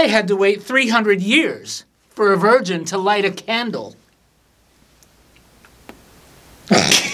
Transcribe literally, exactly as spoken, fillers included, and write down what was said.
I had to wait three hundred years for a virgin to light a candle.